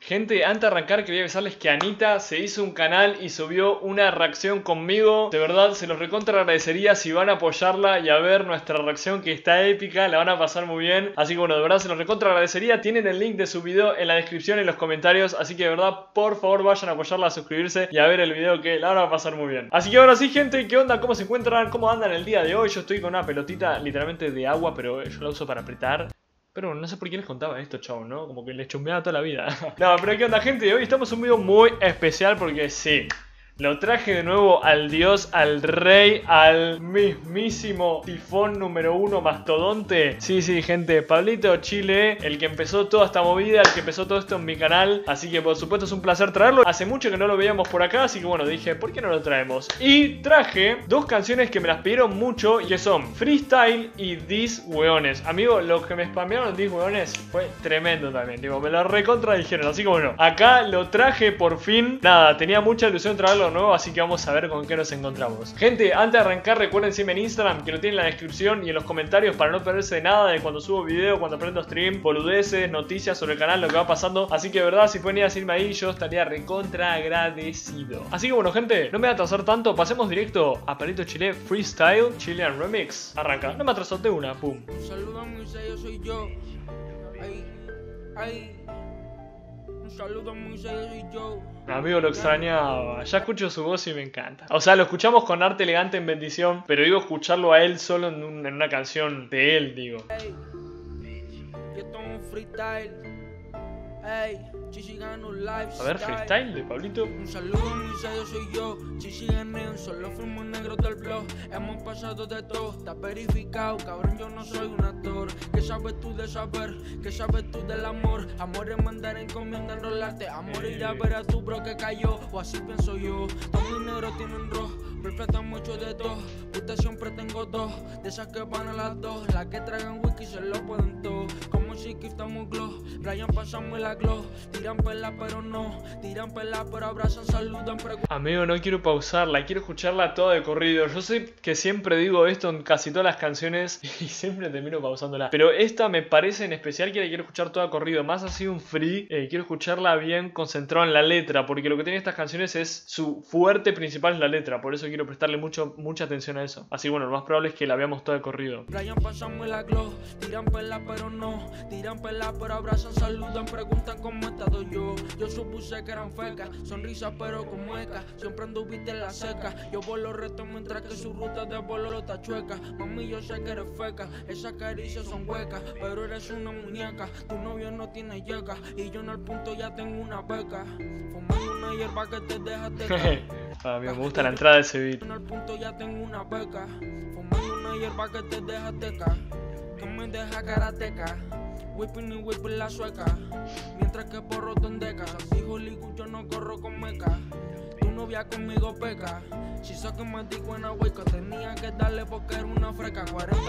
Gente, antes de arrancar quería avisarles que Anita se hizo un canal y subió una reacción conmigo. De verdad, se los recontra agradecería si van a apoyarla y a ver nuestra reacción, que está épica, la van a pasar muy bien. Así que bueno, de verdad se los recontra agradecería. Tienen el link de su video en la descripción y en los comentarios. Así que de verdad, por favor vayan a apoyarla, a suscribirse y a ver el video, que la van a pasar muy bien. Así que ahora sí, gente, ¿qué onda? ¿Cómo se encuentran? ¿Cómo andan el día de hoy? Yo estoy con una pelotita literalmente de agua, pero yo la uso para apretar. Pero no sé por qué les contaba esto, chavos, ¿no? Como que les chumbeaba toda la vida. No, pero ¿qué onda, gente? Hoy estamos en un video muy especial porque sí, lo traje de nuevo al dios, al rey, al mismísimo tifón número 1 mastodonte. Sí, gente, Pablito Chile, el que empezó toda esta movida, el que empezó todo esto en mi canal. Así que por supuesto es un placer traerlo. Hace mucho que no lo veíamos por acá, así que bueno, dije, ¿por qué no lo traemos? Y traje dos canciones que me las pidieron mucho y que son Freestyle y Dis Weones. Amigo, los que me spamearon Dis Weones fue tremendo también, digo, me lo recontra dijeron. Así que bueno, acá lo traje por fin. Nada, tenía mucha ilusión traerlo nuevo, así que vamos a ver con qué nos encontramos. Gente, antes de arrancar, recuerden seguirme en Instagram, que lo tienen en la descripción y en los comentarios, para no perderse de nada de cuando subo video, cuando prendo stream, boludeces, noticias sobre el canal, lo que va pasando. Así que de verdad, si pueden ir a seguirme ahí, yo estaría recontra agradecido. Así que bueno, gente, no me voy a atrasar tanto, pasemos directo a Pablito Chile Freestyle Chilean Remix. Arranca, no me atrasó de una, pum. Un saludo a muy serio, soy yo. Un saludo a muy serio, soy yo. Amigo, lo extrañaba. Ya escucho su voz y me encanta. O sea, lo escuchamos con Arte Elegante en Bendición, pero digo escucharlo a él solo en una canción de él, digo. Yo tomo un freestyle. Chichi gano live. A ver, freestyle de Pablito. Un saludo muy serio, soy yo. Chichi gané, solo fuimos negros del blog. Hemos pasado de todo, está verificado. Cabrón, yo no soy un actor. ¿Qué sabes tú de saber? ¿Qué sabes tú del amor? Amor es mandar encomienda, enrolarte. Amor ir a ver a tu bro que cayó. O así pienso yo. Todos mis negros tienen rojo. Perfecta mucho de todo. Puta siempre tengo dos. De esas que van a las dos. Las que tragan whisky se lo pueden todo. Como si que estamos glow. Brian pasamos la glow. Tiran pela pero no. Tiran pela pero abrazan, saludan, preguntan. Amigo, no quiero pausarla, quiero escucharla toda de corrido. Yo sé que siempre digo esto en casi todas las canciones y siempre termino pausándola, pero esta me parece en especial que la quiero escuchar toda de corrido. Más así un free, quiero escucharla bien concentrado en la letra, porque lo que tiene estas canciones es su fuerte principal es la letra. Por eso quiero prestarle mucha atención a eso. Así bueno, lo más probable es que la veamos toda de corrido. Brian pasamos la glow. Tiran pela pero no. Tiran pela pero abrazan, saludan, preguntan cómo he estado yo. Yo supuse que eran fecas, sonrisas pero con muecas. Siempre anduviste en la seca. Yo vuelo reto mientras que su ruta de vuelo lo está chueca. Mami, yo sé que eres feca, esas caricias son huecas, pero eres una muñeca. Tu novio no tiene yeca y yo en el punto ya tengo una beca. Fumando una hierba que te deja teca. Amigo, me gusta la entrada de ese beat. En el punto ya tengo una beca. Fumando una hierba que te deja teca, que me deja karateca. Whipping y whipping la sueca, mientras que porro tondeca. Dijo Ligu, yo no corro con meca. Tu novia conmigo peca. Si so que me digo en agua, tenía que darle porque era una freca.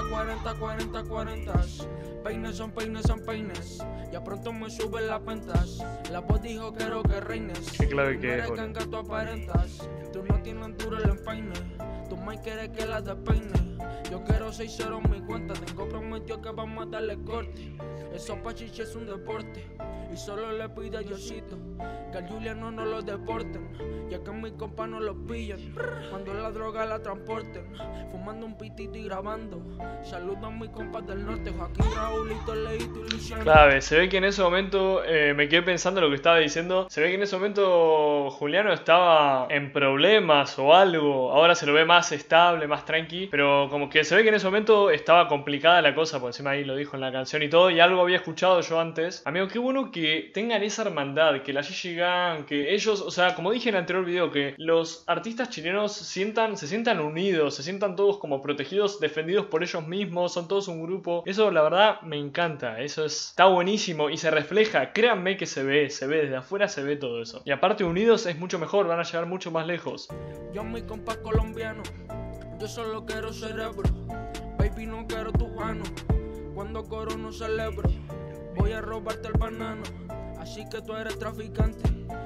40. Peines son peines. Ya pronto me suben las ventas. La voz dijo quiero que reines. Qué clave que es, boludo. Tú aparentas. Tú no tienes duro el empeine. Tu mai quiere que la despeine. Yo quiero 6-0 en mi cuenta. Tengo prometido que vamos a darle corte. Eso pa' chiche es un deporte. Y solo le pide a Diosito que al Juliano no lo deporten, ya que mis compas no lo pillan cuando la droga la transporten. Fumando un pitito y grabando. Saludo a mis compas del norte. Joaquín, Raulito, Leito y Luciano. Clave, se ve que en ese momento me quedé pensando lo que estaba diciendo. Se ve que en ese momento Juliano estaba en problemas o algo. Ahora se lo ve más estable, más tranqui. Pero como que se ve que en ese momento estaba complicada la cosa. Por encima ahí lo dijo en la canción y todo. Y algo había escuchado yo antes. Amigo, qué bueno que tengan esa hermandad. Que la Gigi Gang, que ellos, o sea, como dije en el anterior video, que los artistas chilenos se sientan unidos. Se sientan todos como protegidos, defendidos por ellos mismos. Son todos un grupo. Eso la verdad me encanta. Eso está buenísimo y se refleja. Créanme que se ve desde afuera se ve todo eso. Y aparte unidos es mucho mejor. Van a llegar mucho más lejos. Yo mi compa colombiano, yo solo quiero cerebro. Baby, no quiero tu mano. Cuando coro no celebro. Voy a robarte el banano. Así que tú eres traficante. Entonces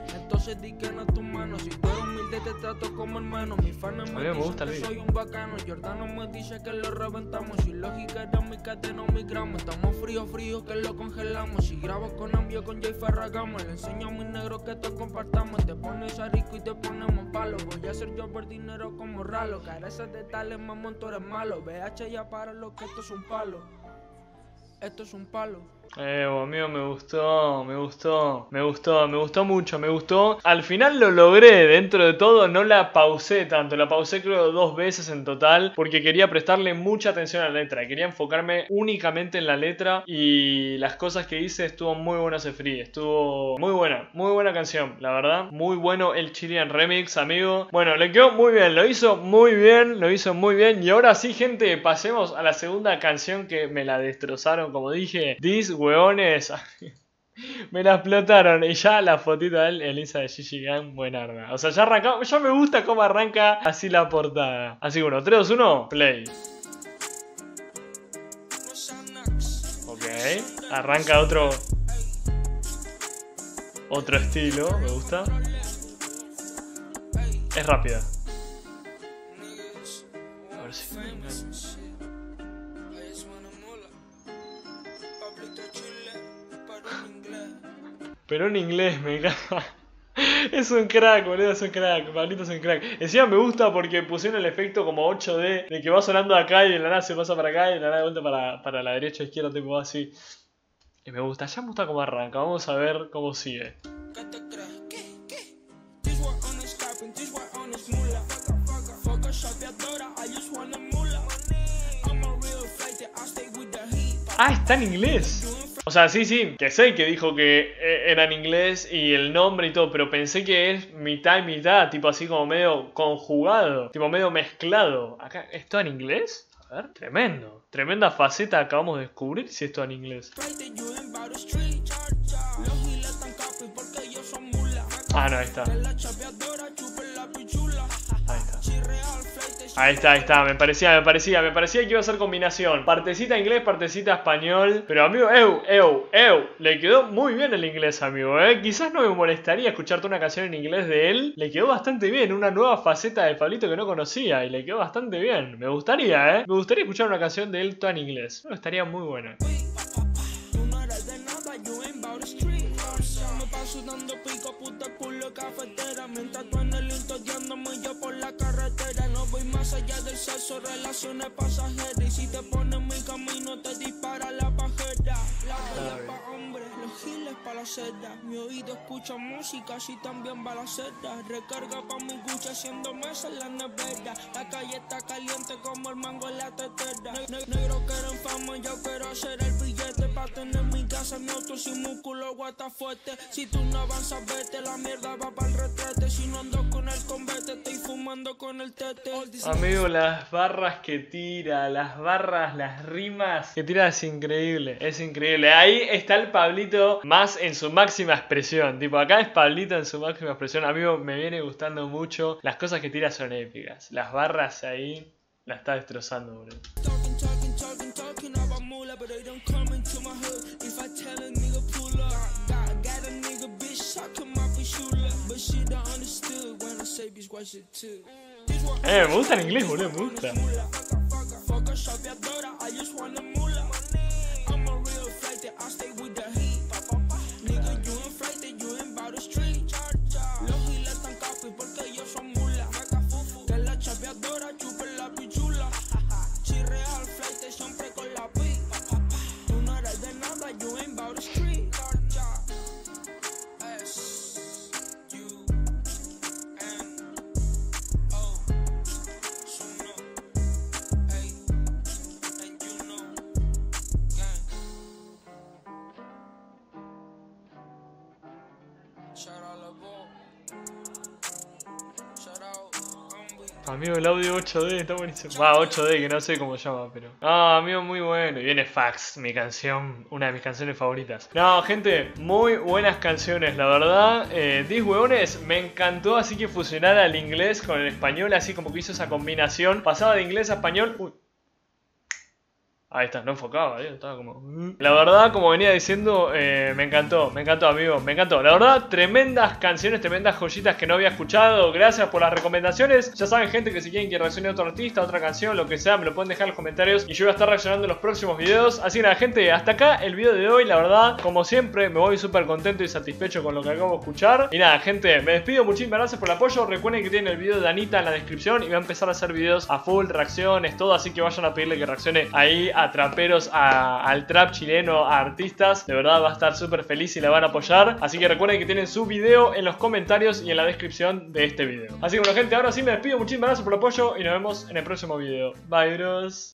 se dediquen a tus manos. Si tú eres humilde te trato como hermano. Mis fans me dicen que soy un bacano. Jordano me dice que lo reventamos. Si lógica era mi cadena o mi gramo. Estamos frío que lo congelamos. Si grabo con Ambio, con Jay Ferragamo. Le enseño a mis negros que todos compartamos. Te pones a rico y te ponemos palo. Voy a hacer yo por dinero como Ralo. Careces de tales, mamón, tú eres malo. VH ya para lo que esto es un palo. Esto es un palo. Amigo, me gustó mucho, me gustó. Al final lo logré, dentro de todo no la pausé tanto, la pausé creo 2 veces en total, porque quería prestarle mucha atención a la letra, quería enfocarme únicamente en la letra y las cosas que hice. Estuvo muy buena ese free, estuvo muy buena canción, la verdad, muy bueno el Chilean Remix, amigo. Bueno, le quedó muy bien, lo hizo muy bien y ahora sí, gente, pasemos a la segunda canción que me la destrozaron, como dije, huevones, me la explotaron. Y ya la fotito de él, Elisa de Gigi Gang, buenarda. O sea, ya arrancamos, ya me gusta cómo arranca así la portada. Así que bueno, 3, 2, 1, play. Ok, arranca otro estilo, me gusta. Es rápida. A ver si me engaño. Pero en inglés, me encanta. Es un crack, boludo, es un crack. Pablito es un crack. Encima me gusta porque pusieron el efecto como 8D de que va sonando acá y de la nada se pasa para acá y de la nada de vuelta para la derecha o izquierda, tipo así. Y me gusta, ya me gusta cómo arranca. Vamos a ver cómo sigue. Ah, está en inglés. O sea, sí, que sé que dijo que era en inglés y el nombre y todo, pero pensé que es mitad y mitad, tipo así como medio conjugado, tipo medio mezclado. Acá, ¿es todo en inglés? A ver, tremendo. Tremenda faceta acabamos de descubrir si es todo en inglés. Ah, no, ahí está. Ahí está, me parecía que iba a ser combinación. Partecita inglés, partecita español. Pero amigo, le quedó muy bien el inglés, amigo, Quizás no me molestaría escucharte una canción en inglés de él. Le quedó bastante bien, una nueva faceta de Pablito que no conocía. Y le quedó bastante bien. Me gustaría, Me gustaría escuchar una canción de él toda en inglés. Estaría muy buena. Sudando pico, puta culo, cafetera. Mientras tú en el intro odiándome yo por la carretera. No voy más allá del sexo, relaciones pasajeras. Y si te pones en mi camino te dispara la pajera. La bella pa' hombres, los giles pa' la seda. Mi oído escucha música, así también balacera. Recarga pa' mi Gucci haciendo mesa en la nevera. La calle está caliente como el mango en la tetera. Negro quieren fama, yo quiero hacer el billete. Pa' tener mi casa, mi auto sin músculo, guata fuerte. Si tú no avanzas, vete, la mierda va para el retrete. Si no ando con el convete, estoy fumando con el tete. Amigo, las barras que tira, las rimas que tira es increíble, es increíble. Ahí está el Pablito más en su máxima expresión. Tipo, acá es Pablito en su máxima expresión. Amigo, me viene gustando mucho. Las cosas que tira son épicas. Las barras ahí la está destrozando, boludo. Me gusta en inglés, boludo, me gusta. Amigo, el audio 8D está buenísimo. Va, 8D, que no sé cómo se llama, pero... Ah, amigo, muy bueno. Y viene Fax, mi canción, una de mis canciones favoritas. No, gente, muy buenas canciones, la verdad. 10 huevones, me encantó así que fusionara el inglés con el español, así como que hizo esa combinación. Pasaba de inglés a español. Uy. Ahí está, no enfocaba, estaba como... La verdad, como venía diciendo, me encantó, amigo, me encantó. La verdad, tremendas canciones, tremendas joyitas que no había escuchado. Gracias por las recomendaciones. Ya saben, gente, que si quieren que reaccione a otro artista, a otra canción, lo que sea, me lo pueden dejar en los comentarios y yo voy a estar reaccionando en los próximos videos. Así que nada, gente, hasta acá el video de hoy. La verdad, como siempre, me voy súper contento y satisfecho con lo que acabo de escuchar. Y nada, gente, me despido, muchísimas gracias por el apoyo. Recuerden que tienen el video de Anita en la descripción y va a empezar a hacer videos a full, reacciones, todo. Así que vayan a pedirle que reaccione ahí a traperos, al trap chileno, a artistas. De verdad va a estar súper feliz y la van a apoyar. Así que recuerden que tienen su video en los comentarios y en la descripción de este video. Así que bueno, gente, ahora sí me despido, muchísimas gracias por el apoyo y nos vemos en el próximo video. Bye, bros.